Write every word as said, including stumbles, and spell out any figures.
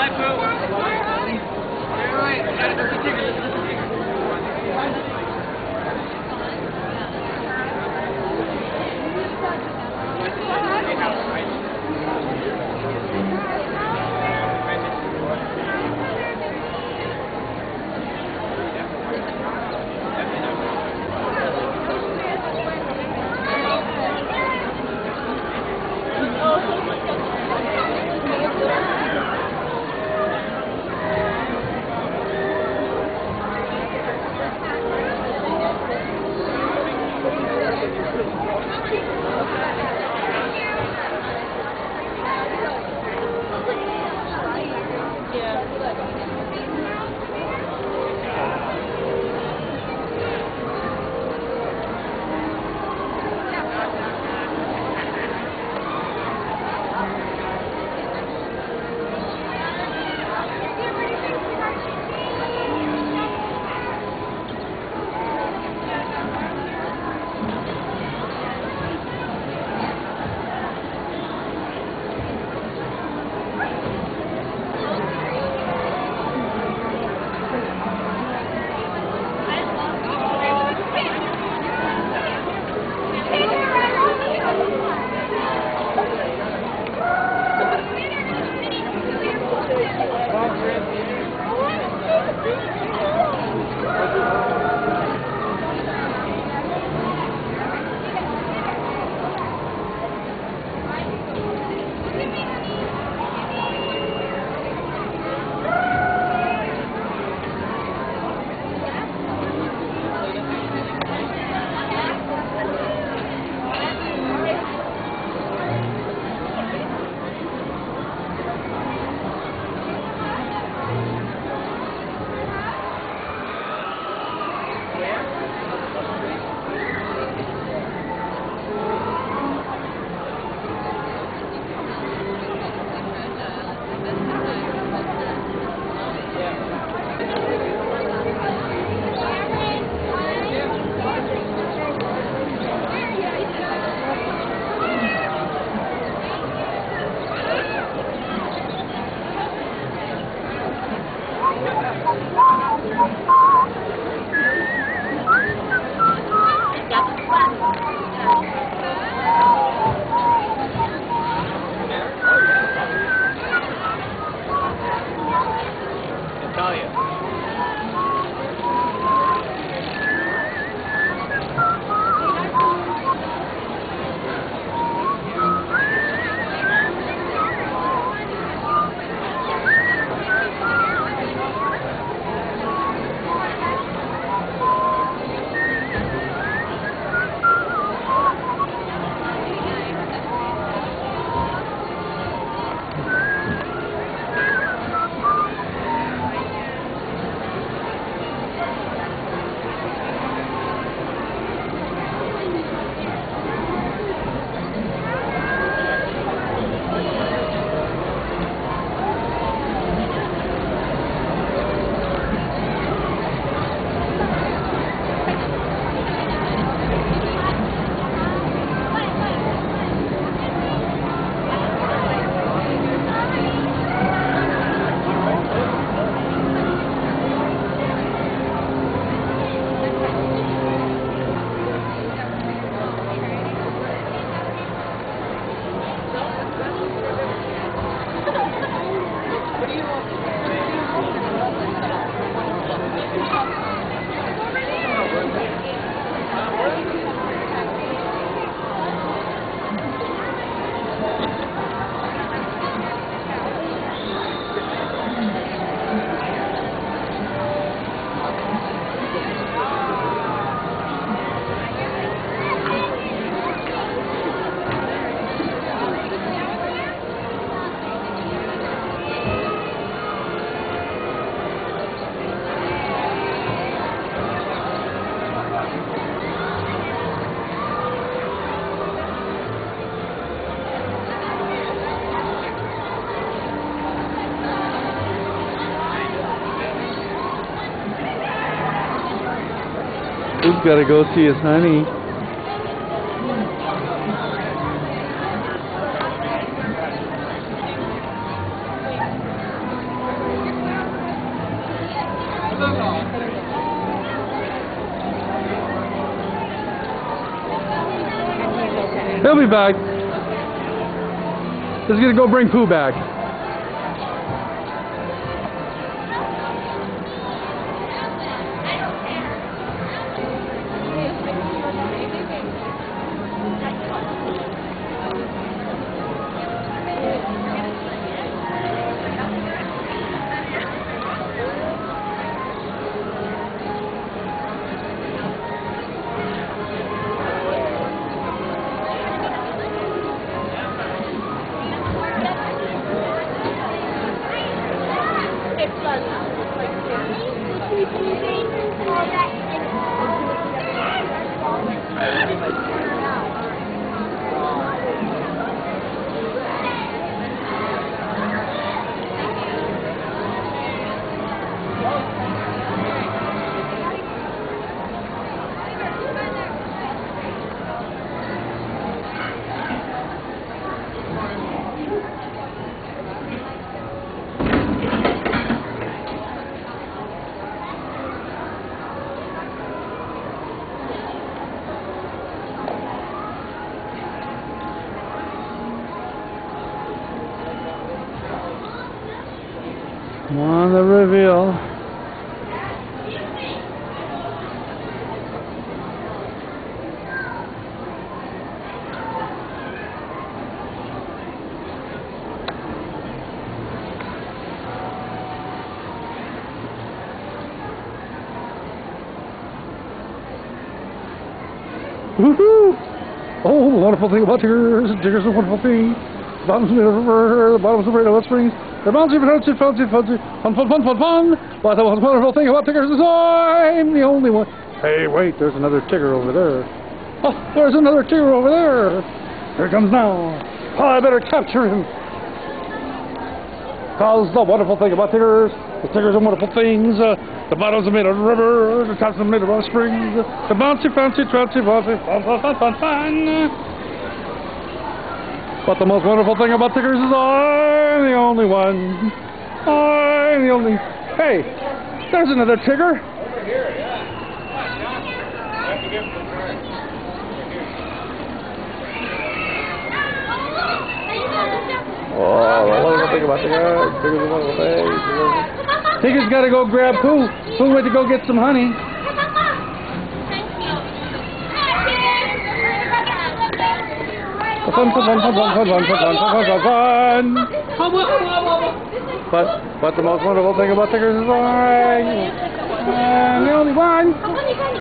Bye, Pooh. You're right. We gotta go see Tiggers. Listen to Tiggers. He's got to go see his honey. He'll be back. He's gonna go bring Pooh back. Come on, the reveal. Woohoo! Oh, the wonderful thing about Tiggers. Tiggers is a wonderful thing. The bottom's of the river, the bottom's of the river, springs. They're bouncy, bouncy, bouncy, bouncy, fun, fun, fun, fun, fun. But the most wonderful thing about Tiggers is I'm the only one. Hey, wait, there's another Tigger over there. Oh, there's another Tigger over there. Here he comes now. Oh, I better capture him. Because the wonderful thing about Tiggers, the Tiggers are wonderful things. Uh, the bottoms are made of river, the tops are made of springs. The bouncy, bouncy, bouncy, bouncy, fun, fun, fun, fun, fun. But the most wonderful thing about Tiggers is I'm the only one. I'm the only... Hey, there's another Tigger. Over here, yeah. Come on, John. You have to give him the card. Oh, the wonderful thing about Tiggers. Tiggers are wonderful thing. Tigger's got to go grab Pooh. Pooh went to go get some honey. Fun, fun, fun, fun, fun, fun, fun, fun, fun, fun, fun. But, but the most wonderful thing about Tiggers is I'm, I'm the only one.